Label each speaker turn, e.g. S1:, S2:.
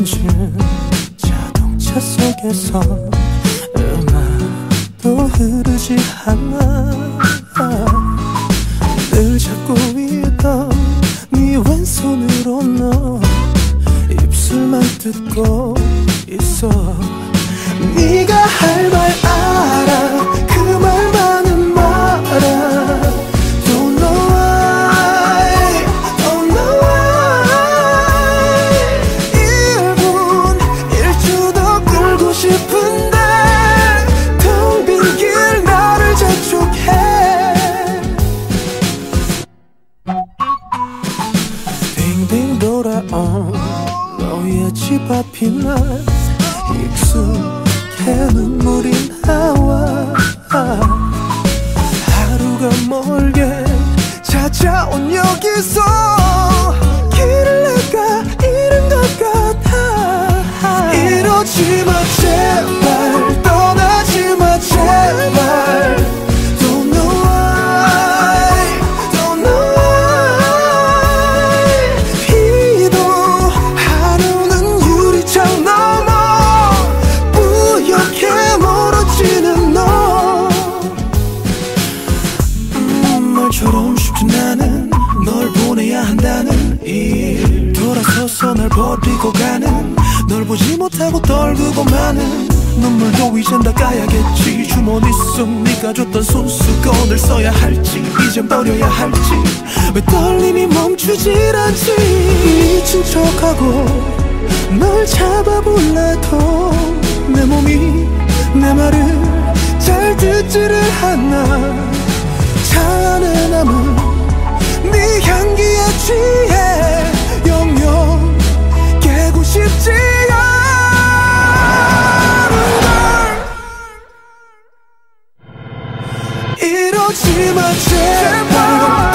S1: 멈춘 자동차 속에서 음악도 흐르지 않아. 늘 잡고 있던 네 왼손으로 너 입술만 뜯고 있어. 네가 할 말 알아. 그 말만은 말아. Don't know why, don't know why. 1분 1초 더 끌고 싶은데 텅 빈 길 나를 재촉해. 빙빙 돌아온 너의 집 앞이 날 익숙해 눈물이 나와. 하루가 멀게 찾아온 여기서 길을 내가 잃은 것 같아. 이러지 마 제발, 떠나지 마 제발. Don't know why, don't know why. 비도 하루는 유리창 넘어 뿌옇게 멀어지는 너. 말처럼 쉽지 않은 널 보내야 한다는 일. 돌아서서 널 버리고 가는 널 보지 못하고 떨구고 마는 눈물도 이젠 닦아야겠지. 주머니 속 네가 줬던 손수건을 써야 할지 이젠 버려야 할지. 왜 떨림이 멈추질 않지. 미친 척하고 널 잡아볼래도 내 몸이 내 말을 잘 듣지를 않아. 차 안에 남은 네 향기에 취해 영영 깨고 싶지 않은 걸. 이러지 마 제발.